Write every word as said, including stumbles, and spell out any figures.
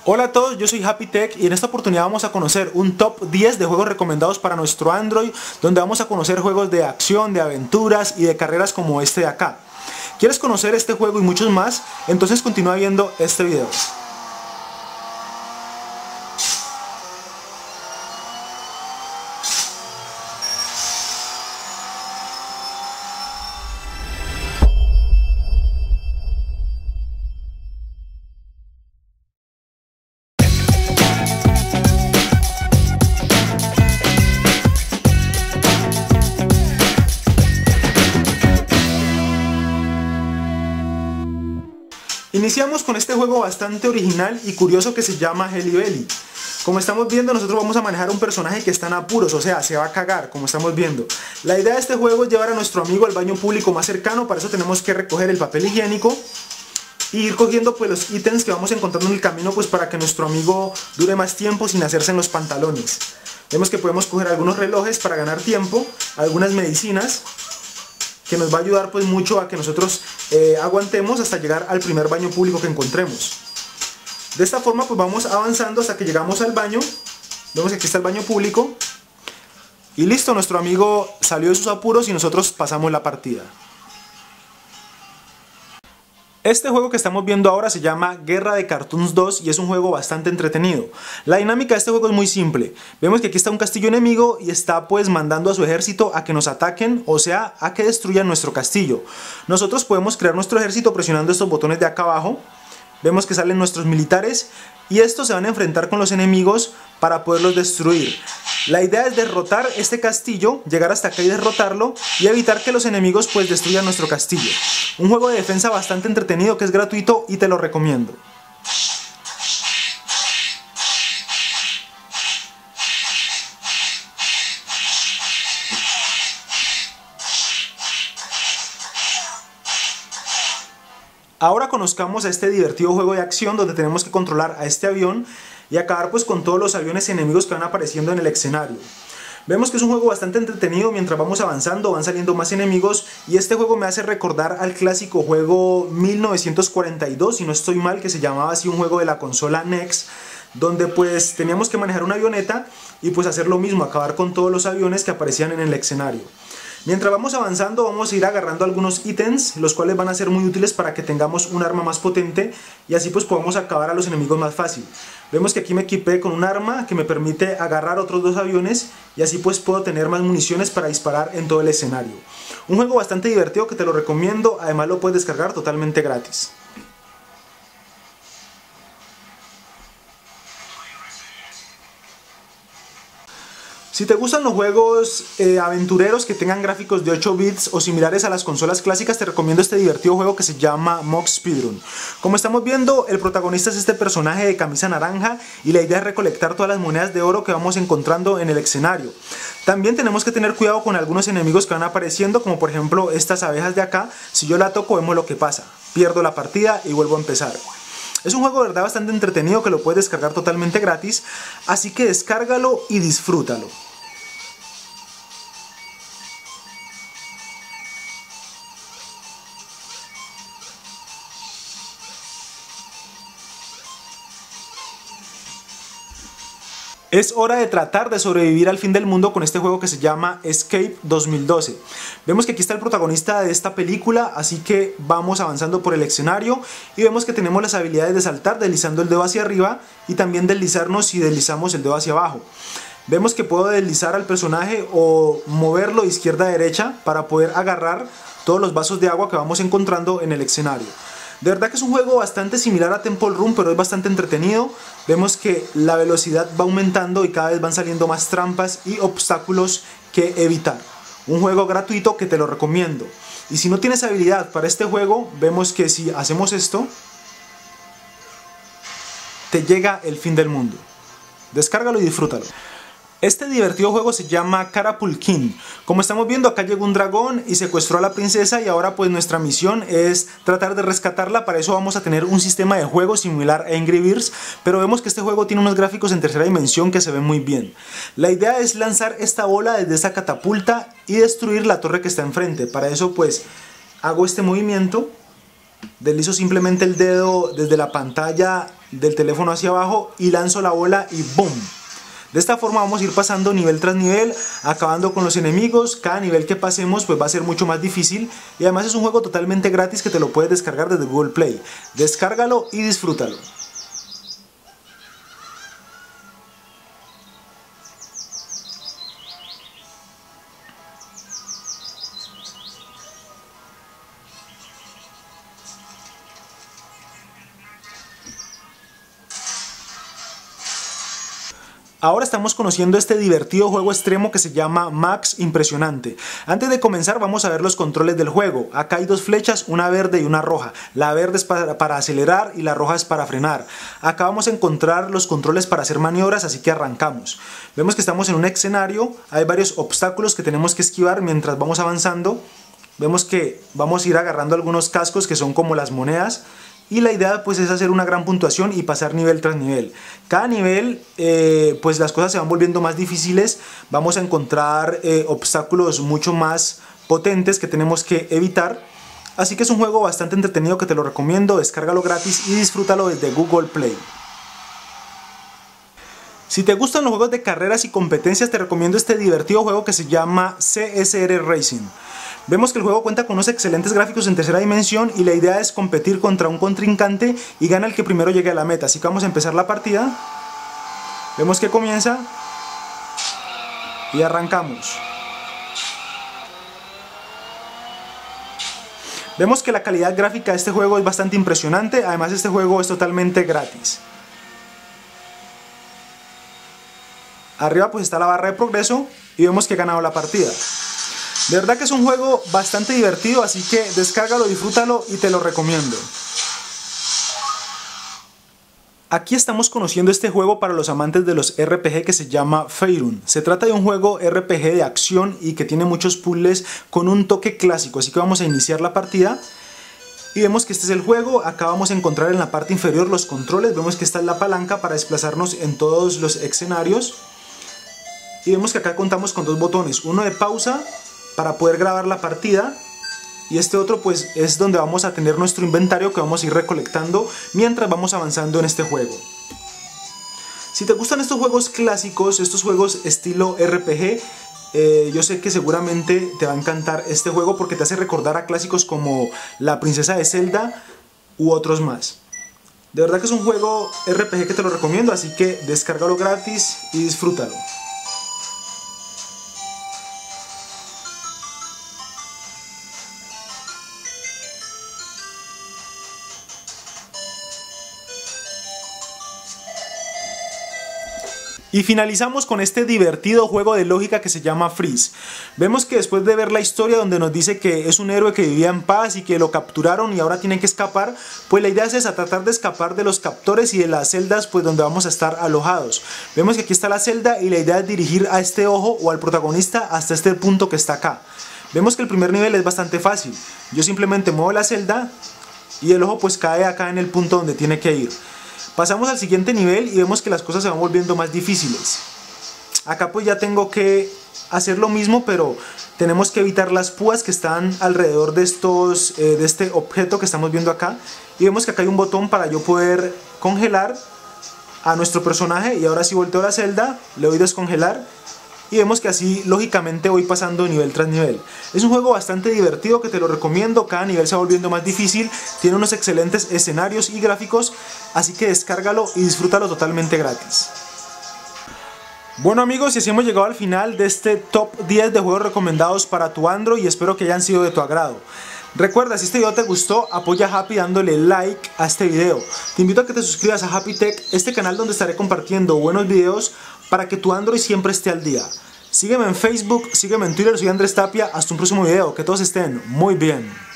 Hola a todos, yo soy Happy Tech y en esta oportunidad vamos a conocer un top diez de juegos recomendados para nuestro Android, donde vamos a conocer juegos de acción, de aventuras y de carreras como este de acá. ¿Quieres conocer este juego y muchos más? Entonces continúa viendo este video. Iniciamos con este juego bastante original y curioso que se llama Heli Belly. Como estamos viendo, nosotros vamos a manejar un personaje que está en apuros, o sea, se va a cagar, como estamos viendo. La idea de este juego es llevar a nuestro amigo al baño público más cercano. Para eso tenemos que recoger el papel higiénico y ir cogiendo pues los ítems que vamos encontrando en el camino, pues para que nuestro amigo dure más tiempo sin hacerse en los pantalones. Vemos que podemos coger algunos relojes para ganar tiempo, algunas medicinas, que nos va a ayudar pues mucho a que nosotros eh, aguantemos hasta llegar al primer baño público que encontremos. De esta forma pues vamos avanzando hasta que llegamos al baño. Vemos que aquí está el baño público. Y listo, nuestro amigo salió de sus apuros y nosotros pasamos la partida. Este juego que estamos viendo ahora se llama Guerra de Cartoons dos y es un juego bastante entretenido. La dinámica de este juego es muy simple. Vemos que aquí está un castillo enemigo y está pues mandando a su ejército a que nos ataquen, o sea, a que destruyan nuestro castillo. Nosotros podemos crear nuestro ejército presionando estos botones de acá abajo. Vemos que salen nuestros militares y estos se van a enfrentar con los enemigos para poderlos destruir. La idea es derrotar este castillo, llegar hasta acá y derrotarlo y evitar que los enemigos pues destruyan nuestro castillo. Un juego de defensa bastante entretenido que es gratuito y te lo recomiendo. Ahora conozcamos a este divertido juego de acción donde tenemos que controlar a este avión y acabar pues con todos los aviones enemigos que van apareciendo en el escenario. Vemos que es un juego bastante entretenido. Mientras vamos avanzando van saliendo más enemigos y este juego me hace recordar al clásico juego mil novecientos cuarenta y dos, si no estoy mal, que se llamaba así, un juego de la consola N E S, donde pues teníamos que manejar una avioneta y pues hacer lo mismo, acabar con todos los aviones que aparecían en el escenario. Mientras vamos avanzando vamos a ir agarrando algunos ítems, los cuales van a ser muy útiles para que tengamos un arma más potente y así pues podamos acabar a los enemigos más fácil. Vemos que aquí me equipé con un arma que me permite agarrar otros dos aviones y así pues puedo tener más municiones para disparar en todo el escenario. Un juego bastante divertido que te lo recomiendo, además lo puedes descargar totalmente gratis. Si te gustan los juegos eh, aventureros que tengan gráficos de ocho bits o similares a las consolas clásicas, te recomiendo este divertido juego que se llama Mock Speedrun. Como estamos viendo, el protagonista es este personaje de camisa naranja y la idea es recolectar todas las monedas de oro que vamos encontrando en el escenario. También tenemos que tener cuidado con algunos enemigos que van apareciendo, como por ejemplo estas abejas de acá. Si yo la toco vemos lo que pasa, pierdo la partida y vuelvo a empezar. Es un juego de verdad bastante entretenido que lo puedes descargar totalmente gratis, así que descárgalo y disfrútalo. Es hora de tratar de sobrevivir al fin del mundo con este juego que se llama Escape dos mil doce. Vemos que aquí está el protagonista de esta película, así que vamos avanzando por el escenario y vemos que tenemos las habilidades de saltar deslizando el dedo hacia arriba y también deslizarnos si deslizamos el dedo hacia abajo. Vemos que puedo deslizar al personaje o moverlo de izquierda a derecha para poder agarrar todos los vasos de agua que vamos encontrando en el escenario. De verdad que es un juego bastante similar a Temple Run, pero es bastante entretenido. Vemos que la velocidad va aumentando y cada vez van saliendo más trampas y obstáculos que evitar. Un juego gratuito que te lo recomiendo. Y si no tienes habilidad para este juego, vemos que si hacemos esto, te llega el fin del mundo. Descárgalo y disfrútalo. Este divertido juego se llama Carapult King. Como estamos viendo, acá llegó un dragón y secuestró a la princesa y ahora pues nuestra misión es tratar de rescatarla. Para eso vamos a tener un sistema de juego similar a Angry Birds, pero vemos que este juego tiene unos gráficos en tercera dimensión que se ven muy bien. La idea es lanzar esta bola desde esta catapulta y destruir la torre que está enfrente. Para eso pues hago este movimiento, deslizo simplemente el dedo desde la pantalla del teléfono hacia abajo y lanzo la bola y ¡boom! De esta forma vamos a ir pasando nivel tras nivel, acabando con los enemigos. Cada nivel que pasemos pues va a ser mucho más difícil y además es un juego totalmente gratis que te lo puedes descargar desde Google Play. Descárgalo y disfrútalo. Ahora estamos conociendo este divertido juego extremo que se llama Max Impresionante. Antes de comenzar vamos a ver los controles del juego. Acá hay dos flechas, una verde y una roja. La verde es para, para acelerar y la roja es para frenar. Acá vamos a encontrar los controles para hacer maniobras, así que arrancamos. Vemos que estamos en un escenario, hay varios obstáculos que tenemos que esquivar mientras vamos avanzando. Vemos que vamos a ir agarrando algunos cascos que son como las monedas. Y la idea pues es hacer una gran puntuación y pasar nivel tras nivel. Cada nivel eh, pues las cosas se van volviendo más difíciles. Vamos a encontrar eh, obstáculos mucho más potentes que tenemos que evitar. Así que es un juego bastante entretenido que te lo recomiendo. Descárgalo gratis y disfrútalo desde Google Play. Si te gustan los juegos de carreras y competencias, te recomiendo este divertido juego que se llama C S R Racing. Vemos que el juego cuenta con unos excelentes gráficos en tercera dimensión y la idea es competir contra un contrincante y gana el que primero llegue a la meta. Así que vamos a empezar la partida. Vemos que comienza y arrancamos. Vemos que la calidad gráfica de este juego es bastante impresionante, además este juego es totalmente gratis. Arriba pues está la barra de progreso y vemos que he ganado la partida. De verdad que es un juego bastante divertido, así que descárgalo, disfrútalo y te lo recomiendo. Aquí estamos conociendo este juego para los amantes de los R P G que se llama Faerun. Se trata de un juego R P G de acción y que tiene muchos puzzles con un toque clásico, así que vamos a iniciar la partida. Y vemos que este es el juego. Acá vamos a encontrar en la parte inferior los controles, vemos que esta es la palanca para desplazarnos en todos los escenarios. Y vemos que acá contamos con dos botones, uno de pausa para poder grabar la partida y este otro pues es donde vamos a tener nuestro inventario que vamos a ir recolectando mientras vamos avanzando en este juego. Si te gustan estos juegos clásicos, estos juegos estilo R P G, eh, yo sé que seguramente te va a encantar este juego porque te hace recordar a clásicos como La Princesa de Zelda u otros más. De verdad que es un juego R P G que te lo recomiendo, así que descárgalo gratis y disfrútalo. Y finalizamos con este divertido juego de lógica que se llama Freeze. Vemos que después de ver la historia donde nos dice que es un héroe que vivía en paz y que lo capturaron y ahora tienen que escapar, pues la idea es esa, tratar de escapar de los captores y de las celdas pues donde vamos a estar alojados. Vemos que aquí está la celda y la idea es dirigir a este ojo o al protagonista hasta este punto que está acá. Vemos que el primer nivel es bastante fácil. Yo simplemente muevo la celda y el ojo pues cae acá en el punto donde tiene que ir. Pasamos al siguiente nivel y vemos que las cosas se van volviendo más difíciles. Acá pues ya tengo que hacer lo mismo, pero tenemos que evitar las púas que están alrededor de, estos, eh, de este objeto que estamos viendo acá. Y vemos que acá hay un botón para yo poder congelar a nuestro personaje. Y ahora si volteo la celda, le doy descongelar. Y vemos que así lógicamente voy pasando nivel tras nivel. Es un juego bastante divertido que te lo recomiendo, cada nivel se va volviendo más difícil, tiene unos excelentes escenarios y gráficos, así que descárgalo y disfrútalo totalmente gratis. Bueno amigos, y así hemos llegado al final de este top diez de juegos recomendados para tu Android y espero que hayan sido de tu agrado. Recuerda, si este video te gustó, apoya a Happy dándole like a este video. Te invito a que te suscribas a Happy Tech, este canal donde estaré compartiendo buenos videos para que tu Android siempre esté al día. Sígueme en Facebook, sígueme en Twitter, soy Andrés Tapia, hasta un próximo video, que todos estén muy bien.